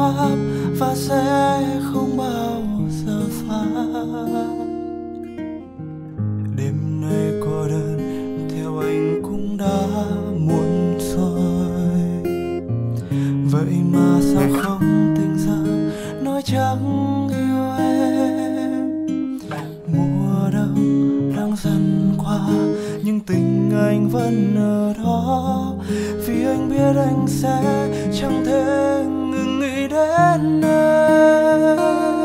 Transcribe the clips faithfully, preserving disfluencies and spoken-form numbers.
pháp và sẽ không bao giờ phai. Đêm nay cô đơn theo anh cũng đã muộn rồi, vậy mà sao không tỉnh giấc nói chẳng yêu em. Mùa đông đang dần qua nhưng tình anh vẫn ở đó, vì anh biết anh sẽ chẳng thể ngừng nghĩ đến em.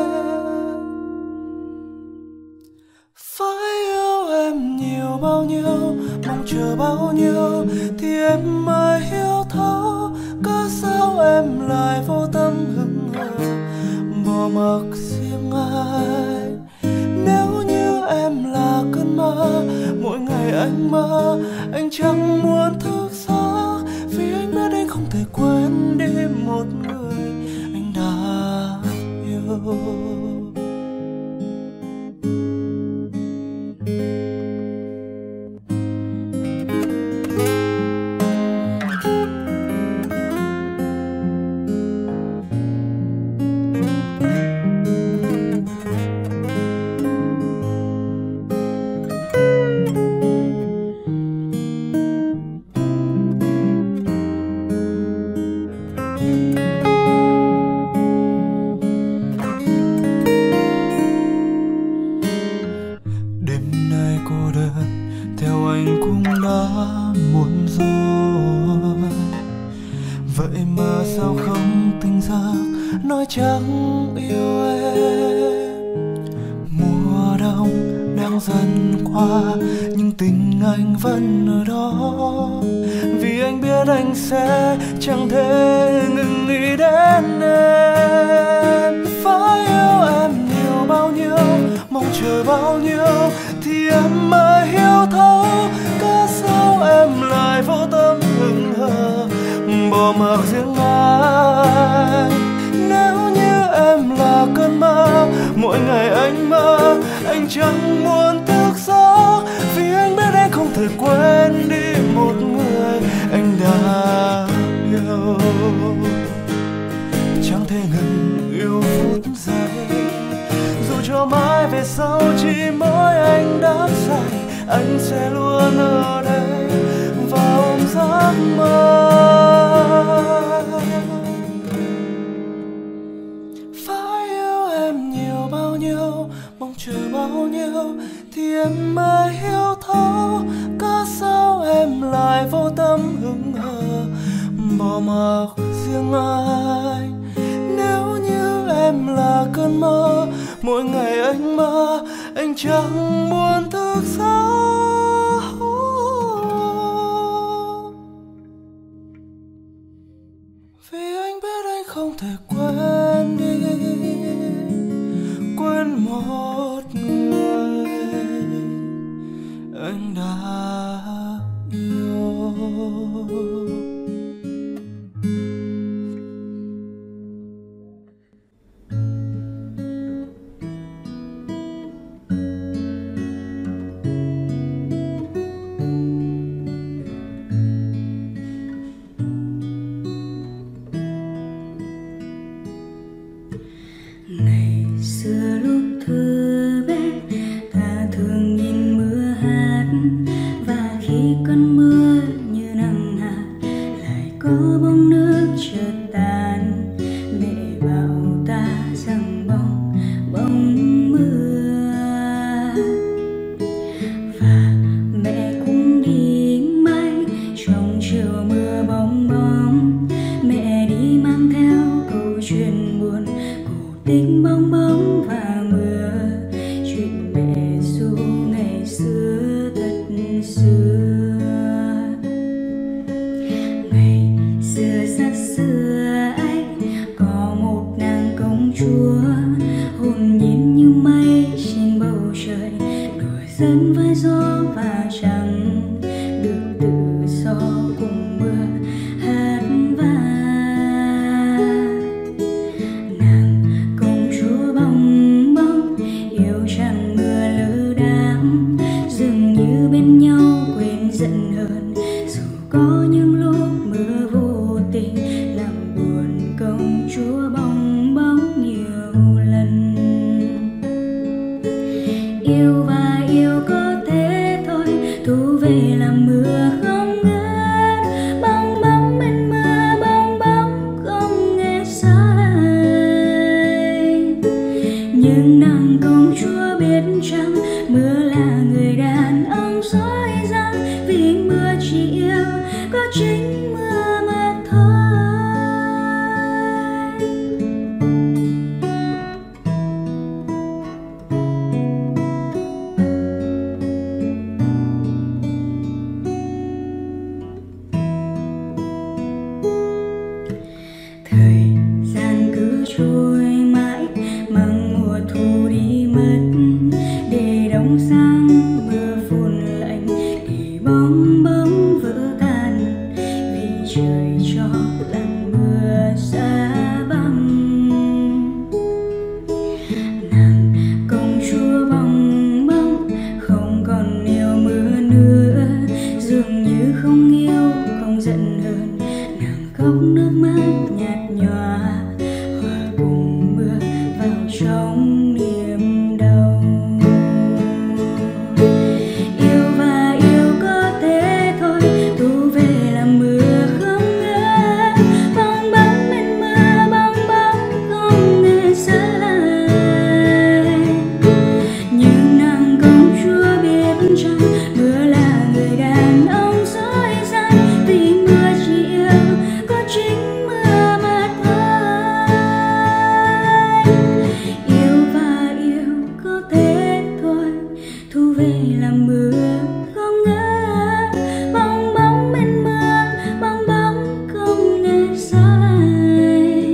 Phải yêu em nhiều bao nhiêu, mong chờ bao nhiêu thì em mới hiểu thấu, cớ sao em lại vô tâm hững hờ bỏ mặc riêng ai. Nếu như em là cơn mơ, mỗi ngày anh mơ anh chẳng muốn thức giấc, vì anh biết anh không thể quên đi một người anh đã yêu. Vậy mà sao không tỉnh giấc nói chẳng yêu em. Mùa đông đang dần qua nhưng tình anh vẫn ở đó, vì anh biết anh sẽ chẳng thể ngừng nghĩ đến em. Phải yêu em nhiều bao nhiêu, mong chờ bao nhiêu thì em mới hiểu thấu, cớ sao em lại vô tâm hững hờ bỏ mặc riêng anh. Nếu như em là cơn mơ, mỗi ngày anh mơ anh chẳng muốn thức giấc, vì anh biết anh không thể quên đi một người anh đã yêu. Chẳng thể ngừng yêu phút giây, dù cho mãi về sau chỉ mỗi anh đã say, anh sẽ luôn ở đây và ôm giấc mơ. Phải yêu em nhiều bao nhiêu, mong chờ bao nhiêu thì em mới hiểu thấu, cớ sao em lại vô tâm hững hờ bỏ mặc riêng anh. Nếu như em là cơn mơ, mỗi ngày anh mơ anh chẳng muốn thức giấc, vì anh biết anh không thể quên đi, quên một người anh đã yêu. Có những lúc mưa vô tình làm buồn công chúa bóng bong bóng vỡ tan vì trời cho làn mưa xa băng. Nàng công chúa bong bóng không còn yêu mưa nữa, dường như không yêu không giận hơn. Nàng khóc nước mắt nhạt nhòa hòa cùng mưa vào trong niềm đau. Yêu và yêu có thế thôi, thu về làm mưa không ngớt. Bong bóng bên mưa, bong bóng không hề xa lại. Nhưng nàng công chúa biết rằng mưa là người đàn ông dối gian, vì mưa chỉ yêu có chính mưa mà thôi. Yêu và yêu có thế thôi, thu về làm mưa không ngớt. Bong bóng bên mưa, bong bóng không hề xa lại.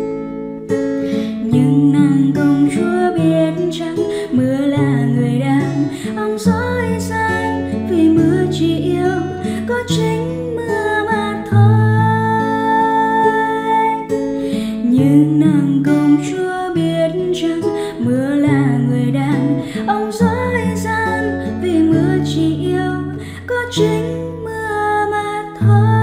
Nhưng nàng công chúa biết rằng mưa là người đàn ông dối gian, vì mưa chỉ yêu có chính mưa mà thôi. Nhưng nàng công chúa biết rằng mưa là người đàn ông dối gian, vì mưa chỉ yêu có chính mưa mà thôi.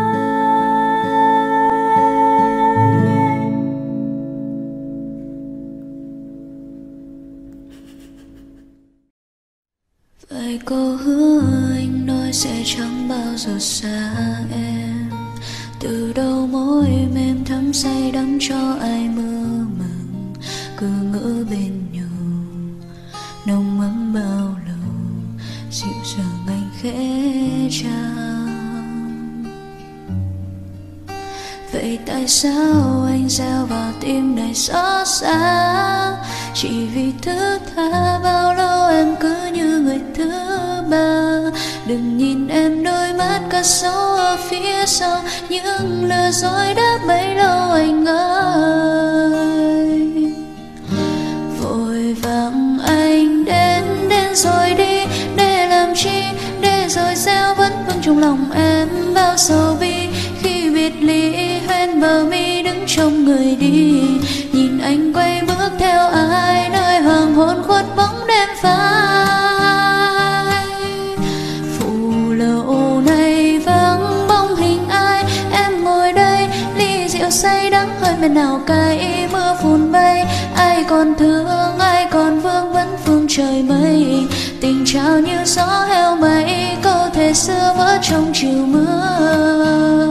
Vậy cô hứa anh nói sẽ chẳng bao giờ xa em, từ đầu môi mềm thắm say đắm cho ai mơ màng. Cứ ngỡ bên nhau nồng ấm bao lâu, dịu dàng anh khẽ chào. Vậy tại sao anh gieo vào tim này xót xa, chỉ vì thứ tha bao lâu em cứ như người thứ ba. Đừng nhìn em đôi mắt cất sâu ở phía sau, những lừa dối đã bấy lâu anh ơi. Vội vàng anh đến đến rồi đi, để làm chi, để rồi gieo vẫn vương trong lòng em bao sầu bi. Khi biệt ly hoen bờ mi đứng trông người đi, nhìn anh quay bước theo ai nơi hoàng hôn khuất bóng đêm phai. Phủ lậu này vắng bóng hình ai, em ngồi đây ly rượu say đắng hơi men nào cay. Mưa phùn bay ai còn thương, ai còn vương vấn phương trời mây. Tình trao như gió heo mây, câu thề xưa vỡ trong chiều mưa.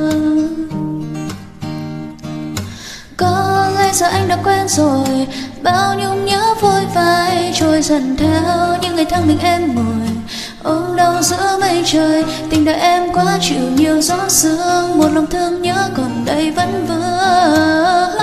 Có lẽ giờ anh đã quen rồi, bao nhung nhớ vội vãi trôi dần theo những ngày tháng mình em ngồi ôm đau giữa mây trời. Tình đời em quá chịu nhiều gió sương, một lòng thương nhớ còn đây vẫn vương.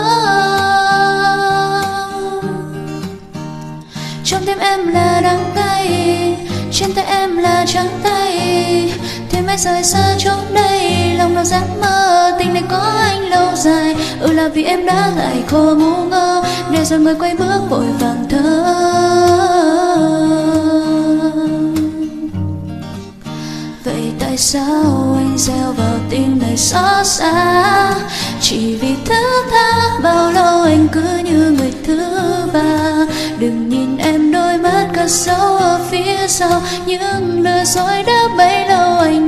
Trong tim em là đắng cay, trên tay em là trắng tay. Thì mãi rời xa chốn đây, lòng nào dám mơ tình này có anh lâu dài. Ừ là vì em đã lại khô ngu ngơ, để rồi người quay bước vội vàng thơ. Vậy tại sao anh gieo vào tim này xót xa, chỉ vì thứ tha bao lâu anh cứ như người thứ ba. Đừng nhìn em đôi mắt cất sâu ở phía sau, những lừa dối đã bấy lâu anh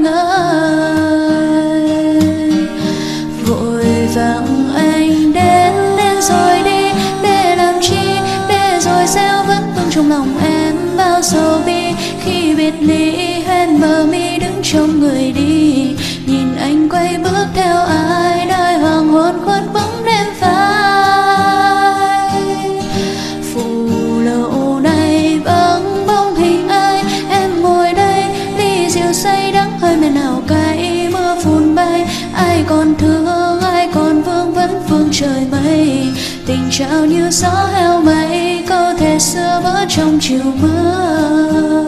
ơi. Vội vàng anh đến đến rồi đi, để làm chi, để rồi gieo vẫn vương trong lòng em bao sầu bi. Khi biệt ly hoen bờ mi đứng trông người đi, nhìn anh quay bước theo ai nơi hoàng hôn khuất bóng đêm phai. Phủ lậu này vắng bóng hình ai, em ngồi đây ly rượu say đắng hơi men nào cay. Mưa phùn bay ai còn thương, ai còn vương vấn phương trời mây. Tình trao như gió heo mây, câu thề xưa vỡ trong chiều mưa.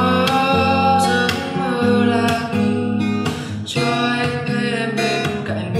Cho anh thấy em bên cạnh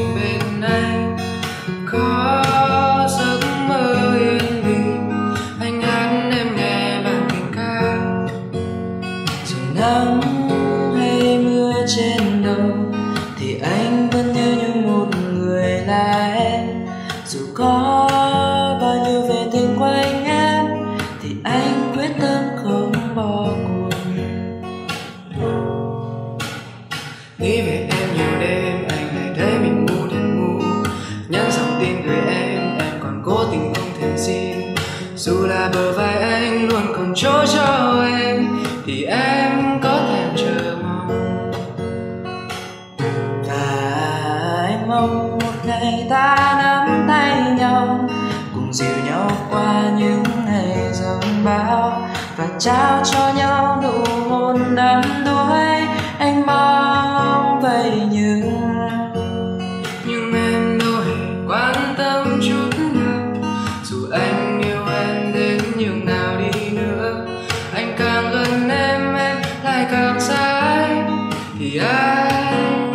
mong một ngày ta nắm tay nhau, cùng dìu nhau qua những ngày giông bão, và trao cho nhau nụ hôn đắm đuối. Anh mong vậy nhưng nhưng em đâu hề quan tâm chút nào. Dù anh yêu em đến nhường nào đi nữa, anh càng gần em em lại càng xa anh. Thì anh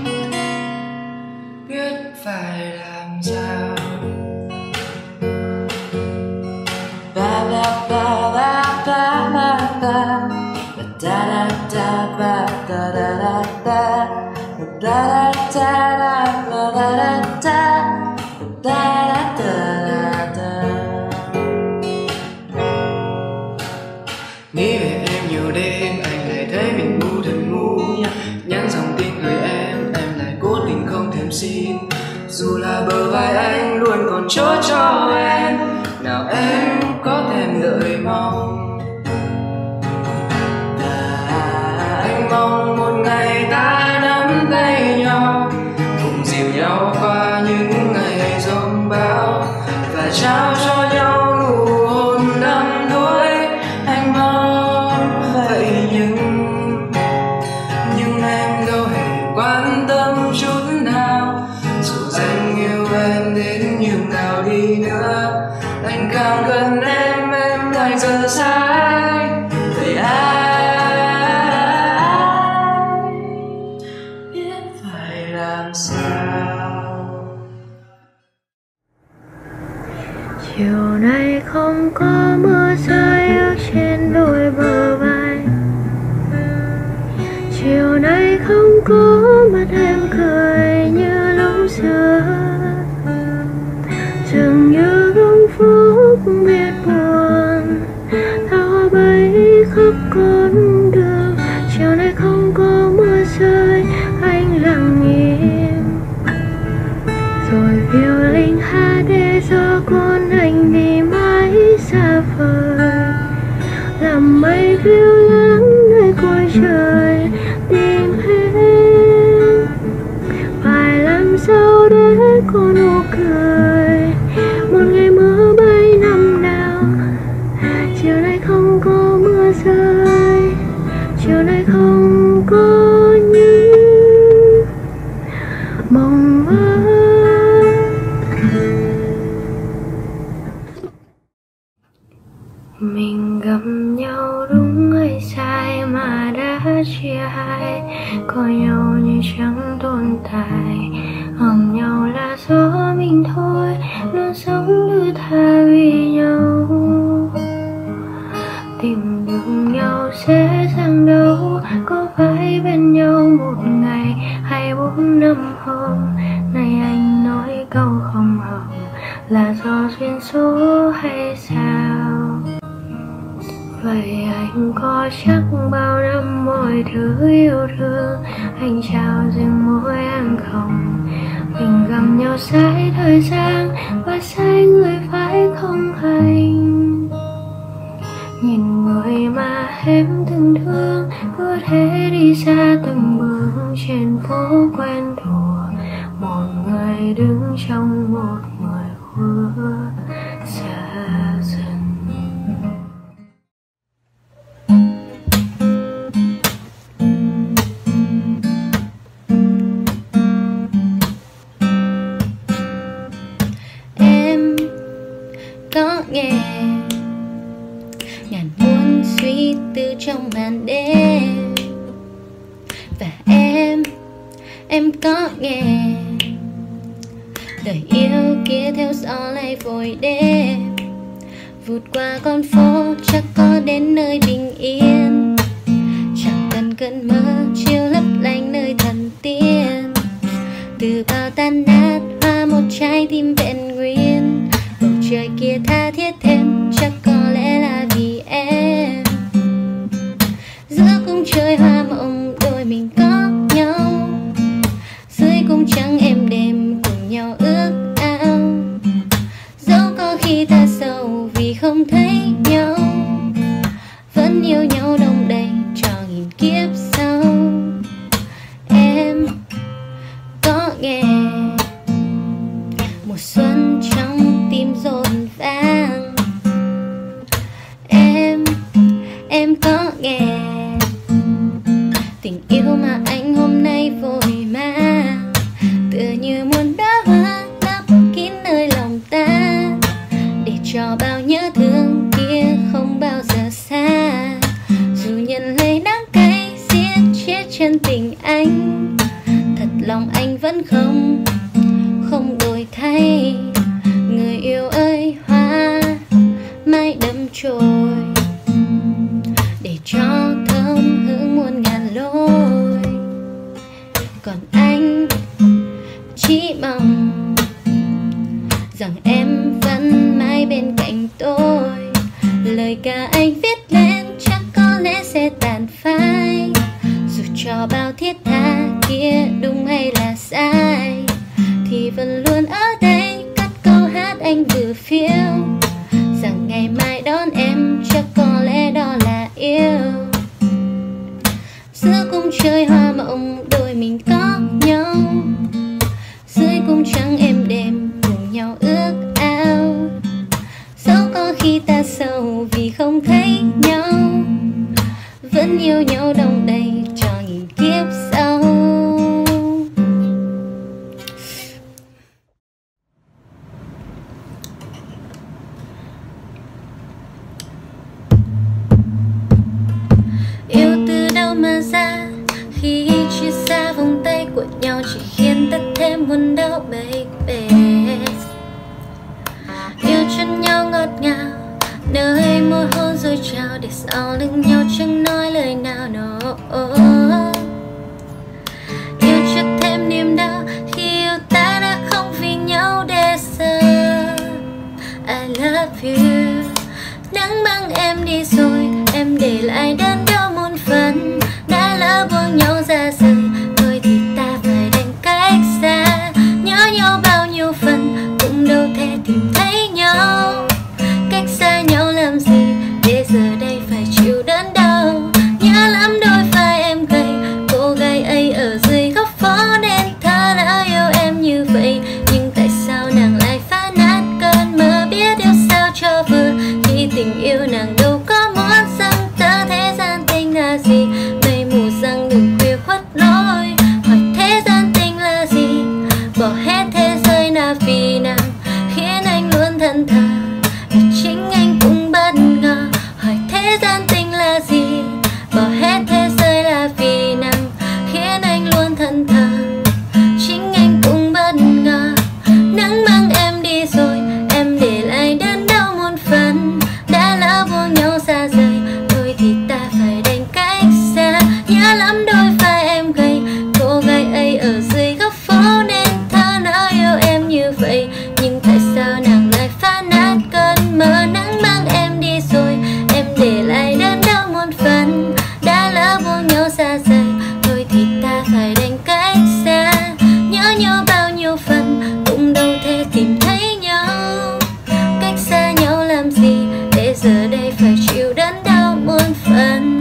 biết phải làm sao. Ba ba ba ba ba ba ba da da da ba da da da da da da da da da da da da da. Nghĩ về em nhiều đêm anh lại thấy mình ngu thật ngu, nhắn dòng tin gửi em em lại cố tình không thèm xin. Dù là bờ vai anh luôn còn chỗ cho em, nào em có thèm đợi mong. Anh mong một ngày ta nắm tay nhau, cùng dìu nhau qua những ngày giông bão, và trao cho nhau nụ hôn đắm đuối. Anh mong vậy nhưng nhưng em đâu hề quan tâm chút nào. Dù anh yêu em đến nhường nào đi nữa, anh càng gần em em lại giờ xa anh. Vậy ai biết phải làm sao. Chiều nay không có mưa rơi ở trên đôi bờ vai, chiều nay không có mắt em cười như lúc xưa. Dường như góc phố cũng biết buồn, tao bay khắp con đường. Chiều nay không có mưa rơi, anh lặng im. Rồi violin hát để gió cuốn anh đi mãi xa vời, làm mây phiêu lãng nơi cuối trời tìm hết. Phải làm sao để có nụ cười một ngày mưa bay năm nào. Chiều nay không có mưa rơi, chiều nay không có những mong mơ. Mình gặp nhau đúng hay sai mà đã chia hai, coi nhau như chẳng tồn tại. Ôm nhau là do mình thôi, luôn sống như tha vì nhau. Tìm được nhau dễ dàng đâu, có phải bên nhau một ngày hay bốn năm hôm. Này anh nói câu không hợp là do duyên số hay sao? Vậy anh có chắc bao năm mọi thứ yêu thương anh trao riêng mỗi em không? Mình gặp nhau sai thời gian và sai người phải không hành. Nhìn người mà em từng thương cứ thế đi xa từng bước trên phố quen thuộc. Một người đứng trong một người khuất xa dần. Có nghe ngàn muôn suy tư trong màn đêm, và em em có nghe lời yêu kia theo gió lay vội đêm. Vụt qua con phố chắc có đến nơi bình yên, chẳng cần cơn mơ chiều lấp lánh nơi thần tiên. Từ bao tan nát hoa một trái tim vẹn nguyên, bầu trời kia tha thiết thêm chắc có lẽ là vì em. Giữa cung trời hoa mộng đôi mình có nhau, dưới cung trắng êm đềm cùng nhau ước ao. Dẫu có khi ta sầu vì không thấy nhau, vẫn yêu nhau đông đầy cho nghìn kiếp sau. Em có nghe mùa xuân trong tim rộn vang. Em, em có nghe tình yêu mà anh hôm nay vội mang, tựa như muôn đóa hoa lấp kín nơi lòng ta, để cho bao nhớ thương kia không bao giờ xa. Dù nhận lấy đắng cay giết chết chân tình anh, thật lòng anh vẫn không, không đổi thay. Người yêu ơi, hoa mai đâm chồi, để cho thơm hương muôn ngàn lối. Còn anh chỉ mong rằng em vẫn mãi bên cạnh tôi. Lời ca anh viết lên chắc có lẽ sẽ tàn phai, dù cho bao thiết tha kia đúng hay là sai, thì vẫn luôn ở đây cất câu hát anh vừa phiêu, rằng ngày mai đón em chắc có lẽ đó là yêu. Giữa cung trời hoa mộng đôi mình có nhau, dưới cung trắng êm đềm cùng nhau ước ao. Dẫu có khi ta sầu vì không thấy nhau, vẫn yêu nhau đồng đầy cho nghìn kiếp sau. Yêu từ đâu mà ra, khi chia xa vòng tay của nhau chỉ khiến ta thêm buồn đau baby. Yêu chân nhau ngọt ngào, nơi môi hôn rồi chào, để sau lưng nhau chẳng nói lời nào no. Yêu chút thêm niềm đau, khi yêu ta đã không vì nhau để giờ. I love you. Nắng băng em đi rồi, em để lại đơn đau muôn phần. Đã lỡ buông nhau ra rời, thôi thì ta phải đành cách xa. Nhớ nhau bao nhiêu phần, cũng đâu thể tìm thấy nhau. Cách xa nhau làm gì, để giờ đây phải chịu đớn đau. Nhớ lắm đôi vai em gầy, cô gái ấy ở dưới góc phố nên thơ đã yêu em như vậy. Nhưng tại sao nàng lại phá nát cơn mơ, biết yêu sao cho vừa, khi tình yêu nàng đâu có muốn dâng tơ. Thế gian tình là gì, mây mù rằng đừng khuya khuất lối. Hỏi thế gian tình là gì, bỏ hết thế giới là vì nàng, khiến anh luôn thẫn thờ và chính anh cũng bất ngờ. Hỏi thế gian tình là gì, bỏ hết thế giới là vì nàng, khiến anh luôn thẫn thờ, chính anh cũng bất ngờ. Nắng mang em đi rồi, em để lại đơn đau muôn phần. Đã lỡ buông nhau xa rời, thôi thì ta phải đành cách xa. Nhớ lắm đôi vai em gầy, cô gái ấy ở dưới góc phố nên thơ nỡ yêu em như vậy. Nhưng tại sao nàng lại phá nát cơn mơ. Nắng mang em đi rồi, em để lại đơn đau muôn phần. Đã lỡ buông nhau xa rời, thôi thì ta phải đành cách xa. Nhớ nhau bao nhiêu phần, cũng đâu thể tìm thấy nhau. Cách xa nhau làm gì, để giờ đây phải chịu đớn đau muôn phần.